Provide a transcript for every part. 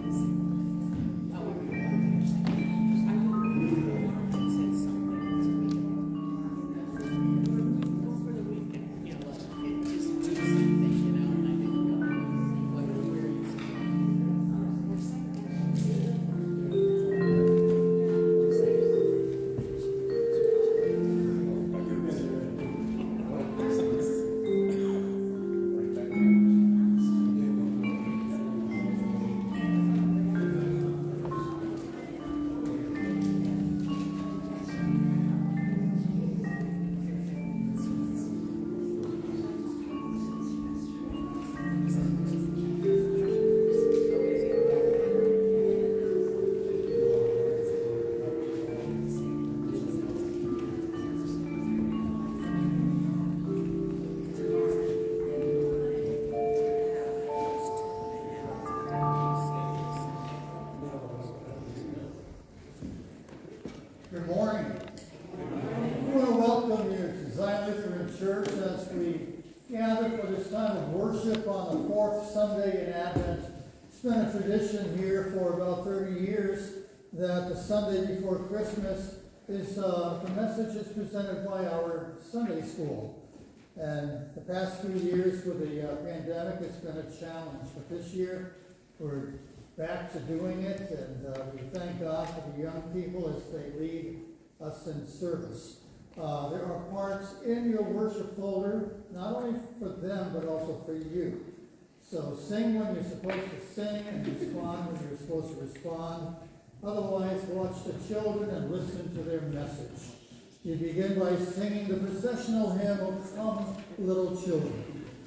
Tradition here for about 30 years that the Sunday before Christmas is the message is presented by our Sunday school. And the past few years with the pandemic, it's been a challenge. But this year, we're back to doing it, and we thank God for the young people as they lead us in service. There are parts in your worship folder, not only for them, but also for you. So sing when you're supposed to sing and respond when you're supposed to respond. Otherwise, watch the children and listen to their message. You begin by singing the processional hymn of Come, Little Children.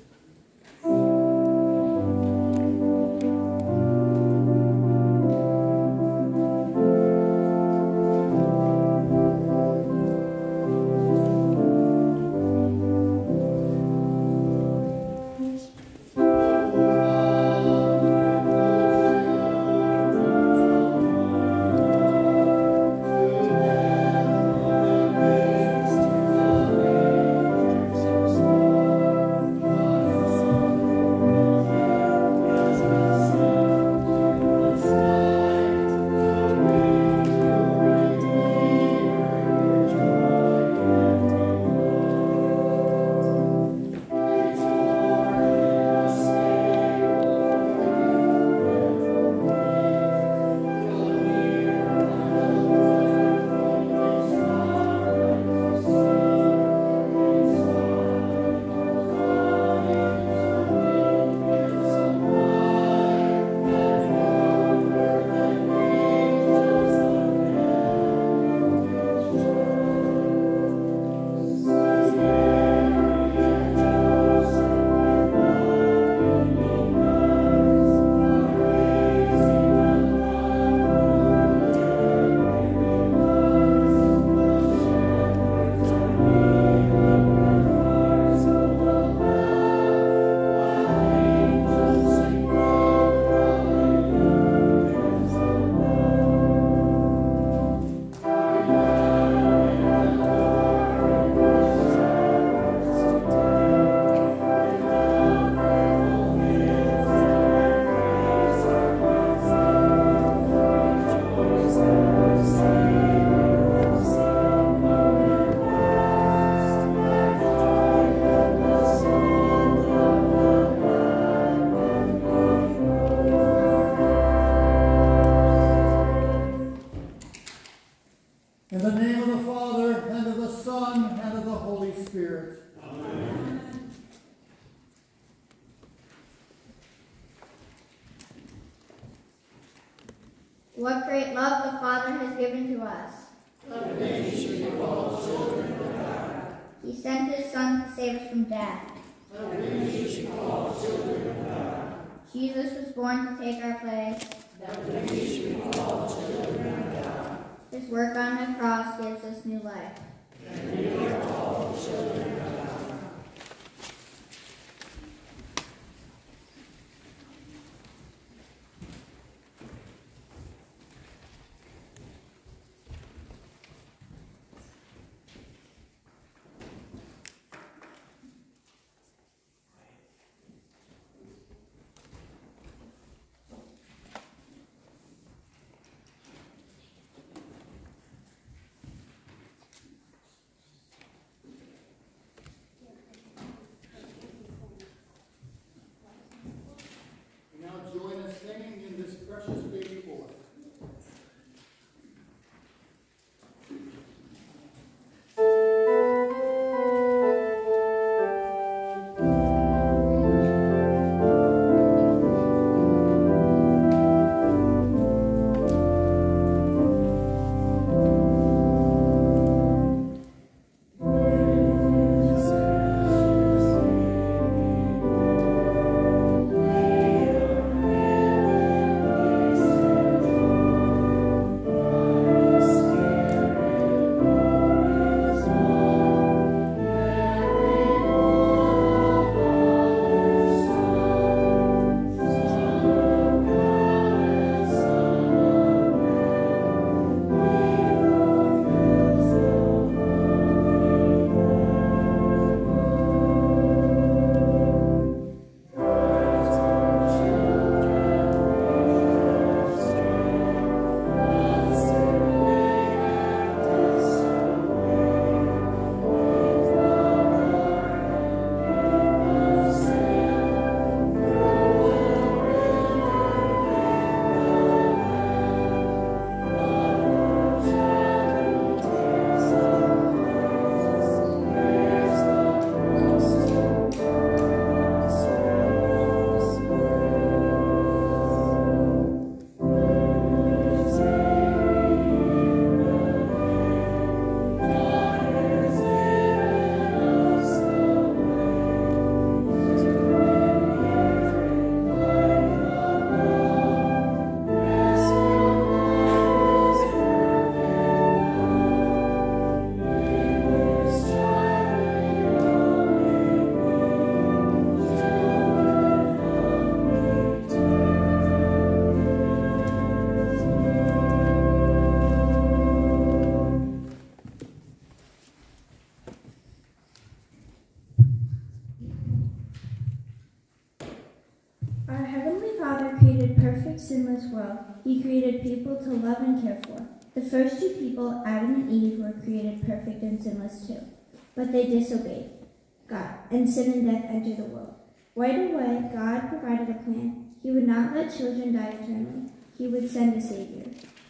What great love the Father has given to us. That we should be called children of God. He sent his Son to save us from death. That we should be called children of God. Jesus was born to take our place. That we should be called children of God. His work on the cross gives us new life. And we are called children of God. perfect, sinless world, he created people to love and care for. The first two people, Adam and Eve, were created perfect and sinless too. But they disobeyed God, and sin and death entered the world. Right away, God provided a plan. He would not let children die eternally. He would send a Savior.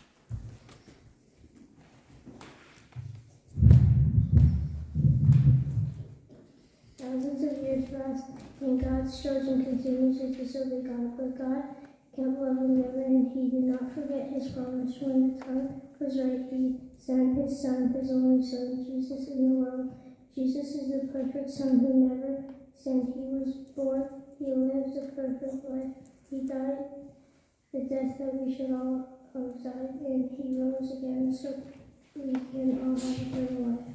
Thousands of years passed, and God's children continued to disobey God, but God kept loving them, and he did not forget his promise. When the time was right, he sent his Son, his only Son, Jesus, in the world. Jesus is the perfect Son who never sinned. He was born, he lived a perfect life. He died the death that we should all have died, and he rose again so we can all have eternal life.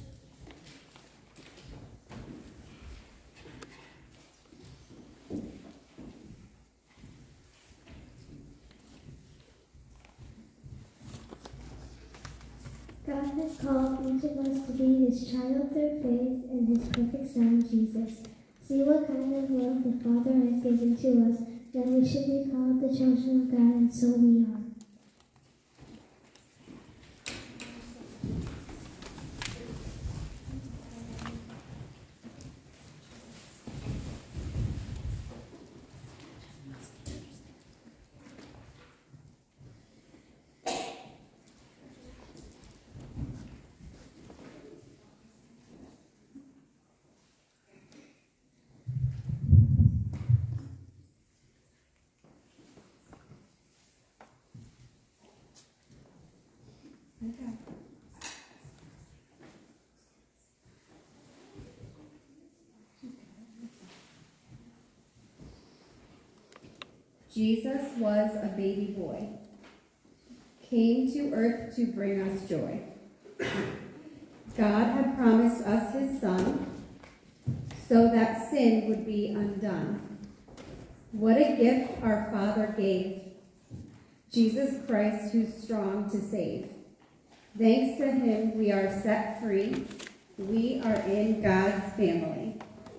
God has called each of us to be his child through faith in his perfect Son, Jesus. See what kind of love the Father has given to us, that we should be called the children of God, and so we are. Jesus was a baby boy, came to earth to bring us joy. God had promised us his Son so that sin would be undone. What a gift our Father gave, Jesus Christ, who's strong to save. Thanks to him, we are set free. We are in God's family.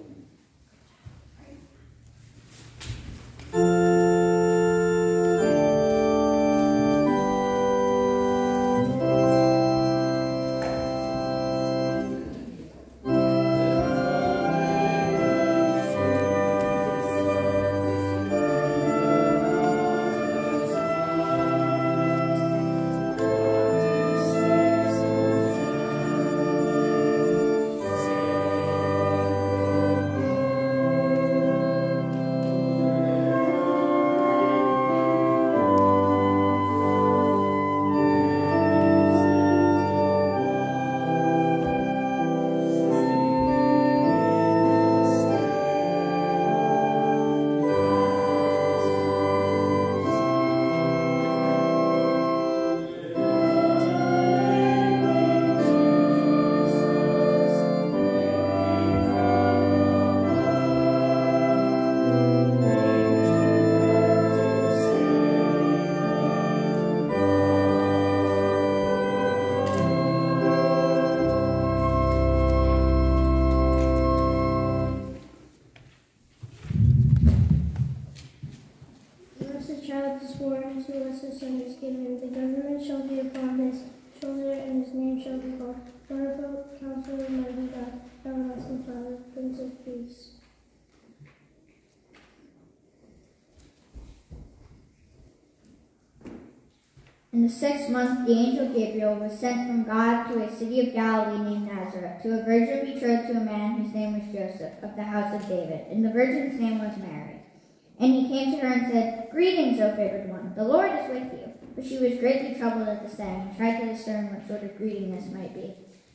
In the 6th month, the angel Gabriel was sent from God to a city of Galilee named Nazareth, to a virgin betrothed to a man whose name was Joseph, of the house of David, and the virgin's name was Mary. And he came to her and said, "Greetings, O favored one, the Lord is with you." But she was greatly troubled at the saying, and tried to discern what sort of greeting this might be.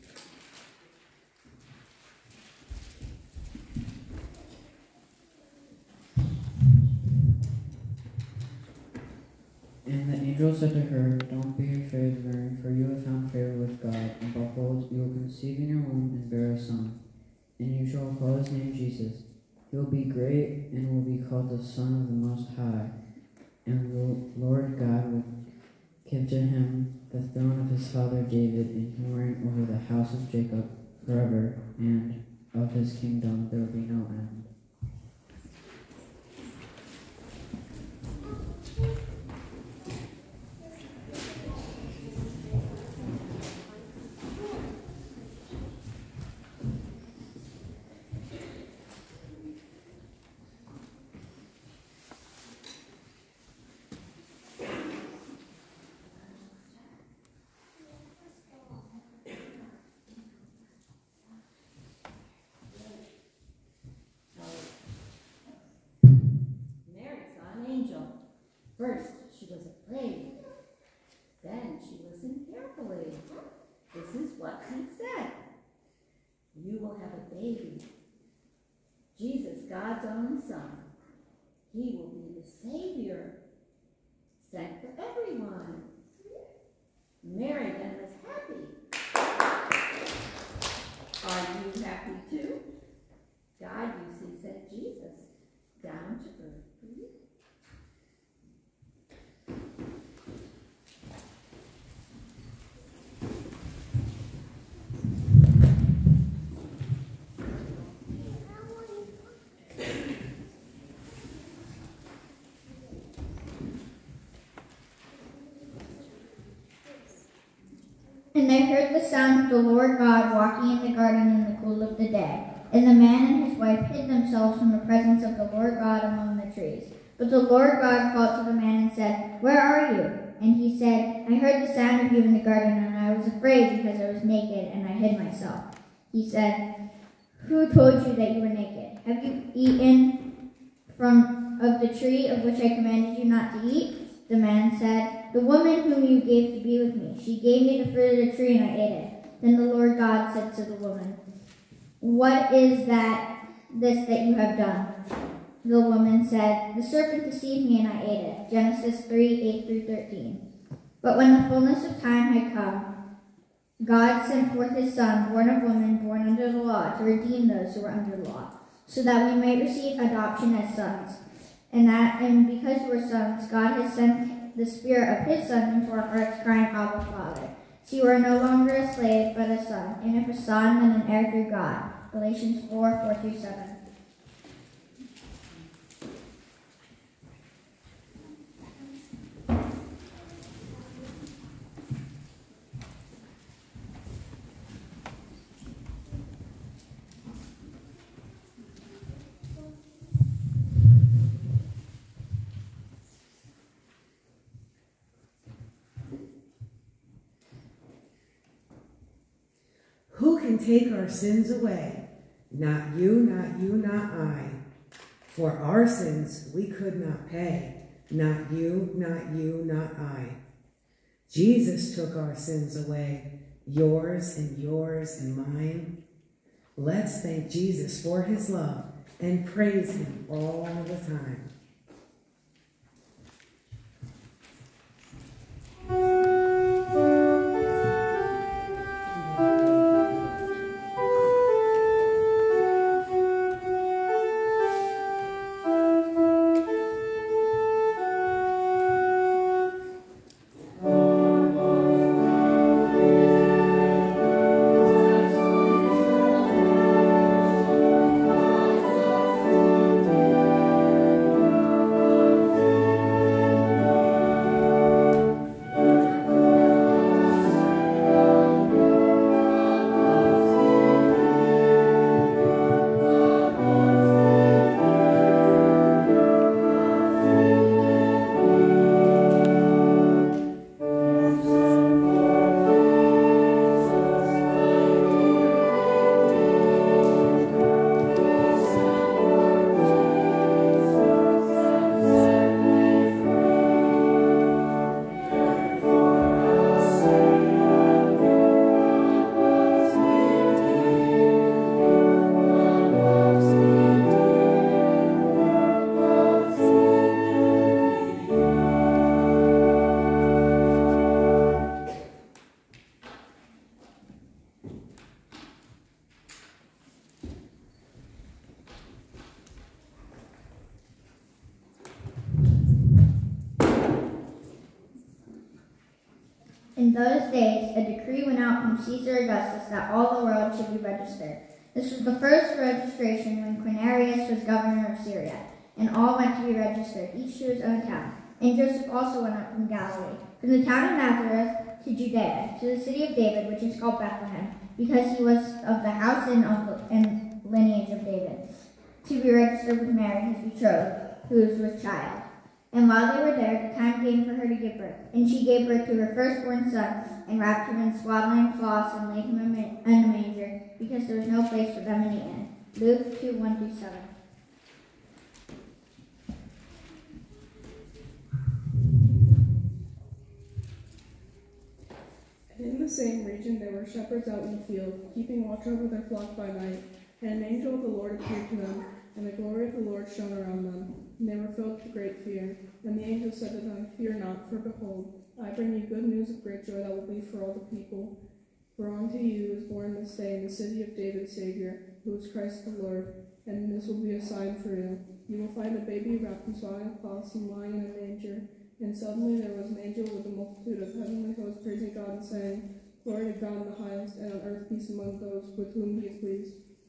And the angel said to her, "Don't be afraid, Mary, for you have found favor with God, and behold, you will conceive in your womb and bear a son, and you shall call his name Jesus. He will be great and will be called the Son of the Most High, and the Lord God will give to him the throne of his father David, and he will reign over the house of Jacob forever, and of his kingdom there will be no end." she was afraid. Then she listened carefully. This is what he said. You will have a baby. Jesus, God's own son. He will be the Savior, sent for everyone. Mary then was happy. Are you happy too? God, you see, sent Jesus down to earth for you. And they heard the sound of the Lord God walking in the garden in the cool of the day. And the man and his wife hid themselves from the presence of the Lord God among the trees. But the Lord God called to the man and said, Where are you? And he said, I heard the sound of you in the garden, and I was afraid because I was naked, and I hid myself. He said, Who told you that you were naked? Have you eaten of the tree of which I commanded you not to eat? The man said, The woman whom you gave to be with me, she gave me the fruit of the tree, and I ate it. Then the Lord God said to the woman, What is this that you have done? The woman said, The serpent deceived me, and I ate it. Genesis 3:8-13. But when the fullness of time had come, God sent forth his Son, born of woman, born under the law, to redeem those who were under the law, so that we might receive adoption as sons. And because we are sons, God has sent the Spirit of his Son into our hearts, crying, Abba, Father. So you are no longer a slave, but a son, and if a son, then an heir through God. Galatians 4:4-7. Who can take our sins away? Not you, not you, not I. For our sins we could not pay. Not you, not you, not I. Jesus took our sins away, yours and mine. Let's thank Jesus for his love and praise him all the time. In those days, a decree went out from Caesar Augustus that all the world should be registered. This was the first registration when Quirinius was governor of Syria, and all went to be registered, each to his own town. And Joseph also went up from Galilee, from the town of Nazareth to Judea, to the city of David, which is called Bethlehem, because he was of the house and lineage of David, to be registered with Mary, his betrothed, who was with child. And while they were there, the time came for her to give birth. And she gave birth to her firstborn son, and wrapped him in swaddling cloths, and laid him in a manger, because there was no place for them in the inn. Luke 2:1-7. the same region there were shepherds out in the field, keeping watch over their flock by night. And an angel of the Lord appeared to them, and the glory of the Lord shone around them. And they were filled with great fear. And the angel said to them, Fear not, for behold, I bring you good news of great joy that will be for all the people. For unto you is born this day in the city of David a Savior, who is Christ the Lord. And this will be a sign for you. You will find a baby wrapped in swaddling cloths and lying in a manger. And suddenly there was an angel with a multitude of heavenly hosts praising God and saying, Glory to God in the highest, and on earth peace among those with whom he is pleased.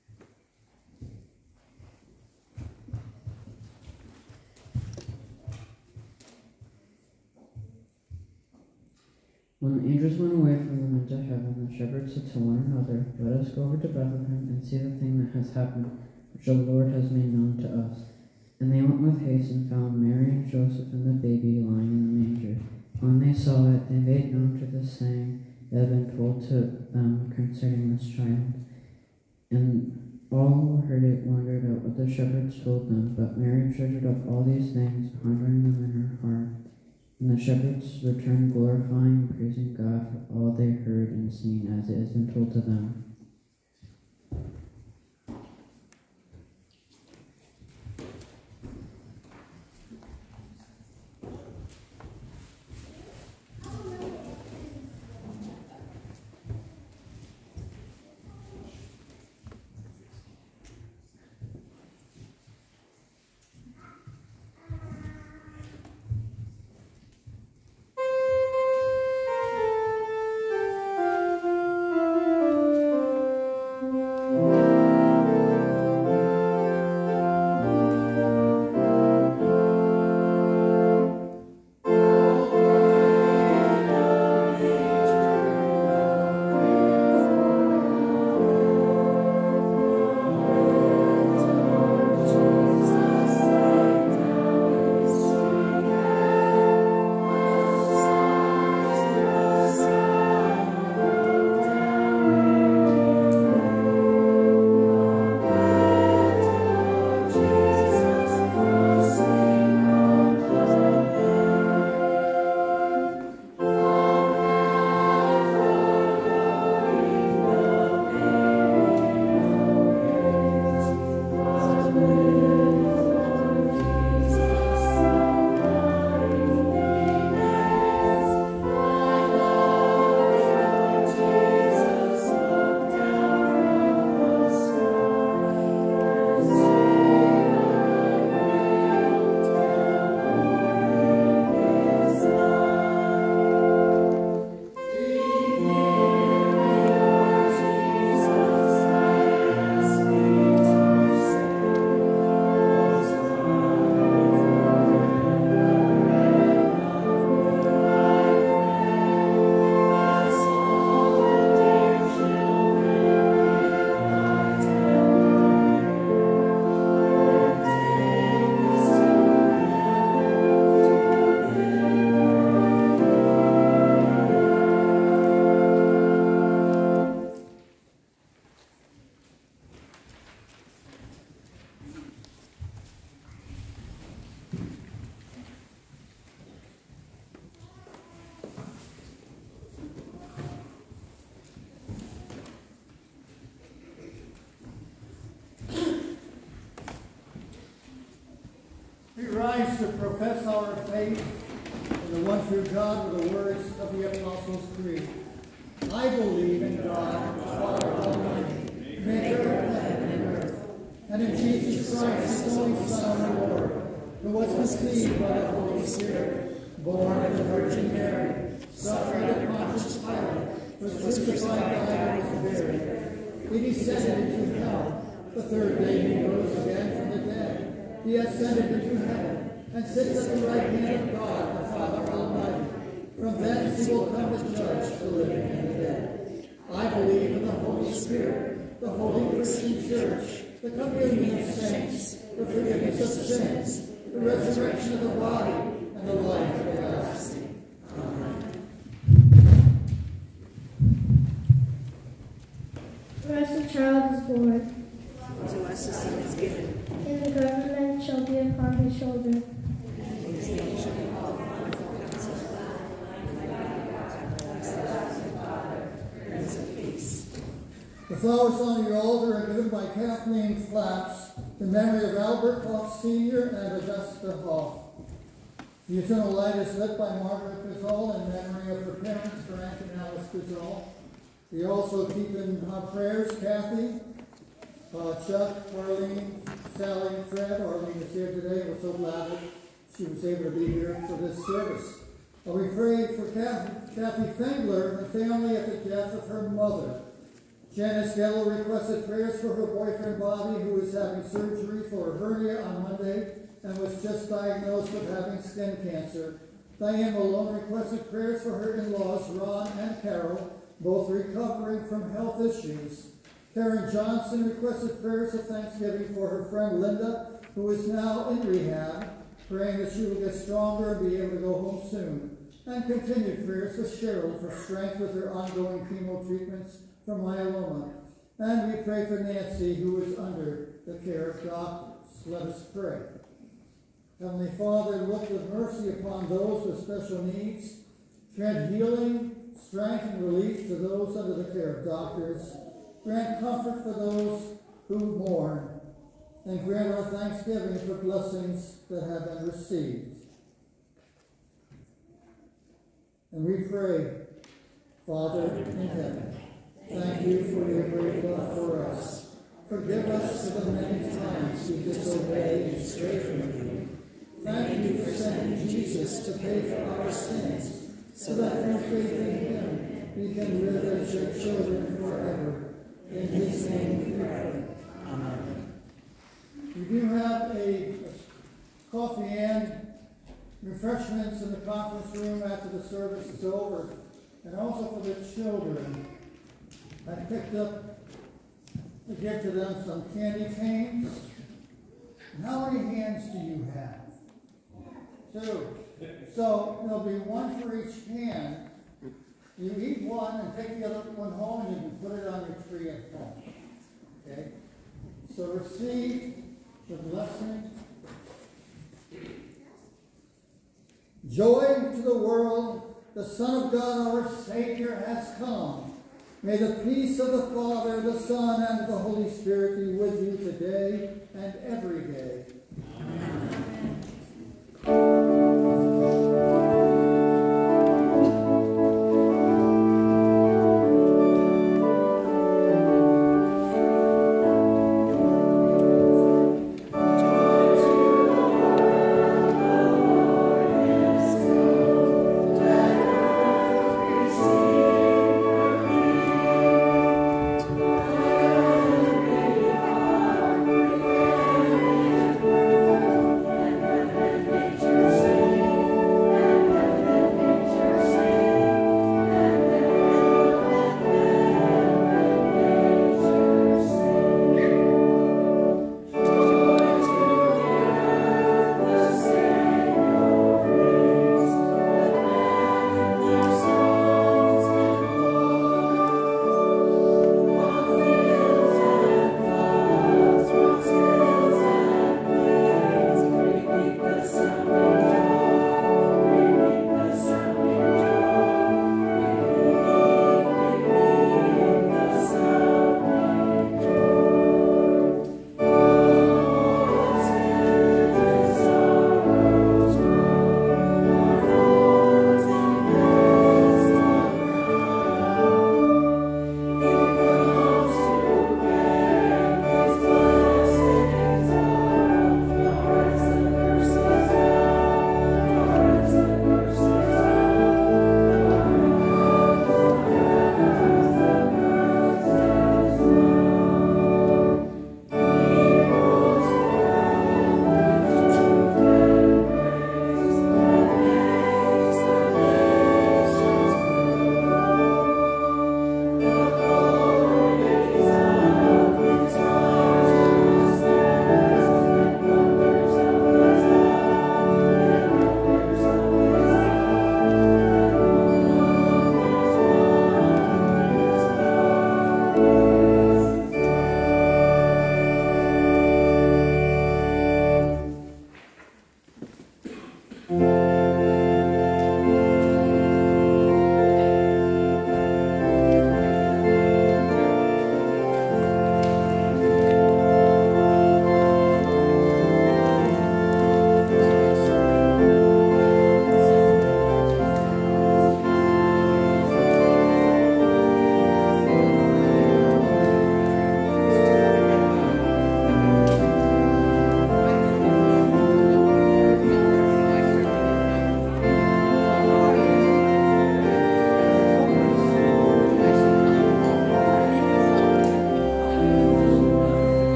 When the angels went away from them into heaven, the shepherds said to one another, Let us go over to Bethlehem and see the thing that has happened, which the Lord has made known to us. And they went with haste and found Mary and Joseph and the baby lying in the manger. When they saw it, they made known to the saying that had been told to them concerning this child. And all who heard it wondered at what the shepherds told them, but Mary treasured up all these things, pondering them in her heart. And the shepherds returned glorifying and praising God for all they heard and seen as it has been told to them. We rise to profess our faith in the one true God with the words of the Apostles' Creed. I believe in God, the Father Almighty, maker of heaven and earth, and in Jesus Christ, his only Son, our Lord, who was conceived by the Holy Spirit, born of the Virgin Mary, suffered under Pontius Pilate, was crucified, died, and was buried. He descended into hell. The third day he rose again from the dead. He ascended into heaven, and sits at the right hand of God, the Father Almighty. From thence he will come to judge the living and the dead. I believe in the Holy Spirit, the Holy Christian Church, the communion of saints, the forgiveness of sins, the resurrection of the body, and the life everlasting. Amen. For us a child is born, To us a son is given. and the government shall be upon his shoulder. His name shall be called Wonderful Counselor, Mighty God, Everlasting Father, flowers on your altar are given by Kathleen Claps in memory of Albert Hoff Sr. and Augusta Hoff. The eternal light is lit by Margaret Gazal in memory of her parents, Frank and Alice Gazal. We also keep in our prayers Kathy, Chuck, Arlene, Sally, Fred. Arlene is here today. We're so glad that she was able to be here for this service. We pray for Kathy Fengler and family at the death of her mother. Janice Gallo requested prayers for her boyfriend Bobby, who is having surgery for a hernia on Monday and was just diagnosed with having skin cancer. Diane Malone requested prayers for her in-laws, Ron and Carol, both recovering from health issues. Karen Johnson requested prayers of thanksgiving for her friend Linda, who is now in rehab, praying that she will get stronger and be able to go home soon. And continued prayers for Cheryl for strength with her ongoing chemo treatments for myeloma. And we pray for Nancy, who is under the care of doctors. Let us pray. Heavenly Father, look with mercy upon those with special needs. Grant healing, strength, and relief to those under the care of doctors. Grant comfort for those who mourn. And grant our thanksgiving for blessings that have been received. And we pray, Father in heaven, thank you for your great love for us. Forgive us for the many times we disobey and stray from you. Thank you for sending Jesus to pay for our sins, so that through faith in him we can live as your children forever. In his name we pray. Amen. We do have a coffee and refreshments in the conference room after the service is over. And also for the children, I picked up to give to them some candy canes. And how many hands do you have? 2. So there'll be one for each hand. You eat one and take the other one home, and you can put it on your tree at home. Okay? So receive the blessing. Joy to the world, the Son of God, our Savior, has come. May the peace of the Father, the Son, and the Holy Spirit be with you today and every day. Amen.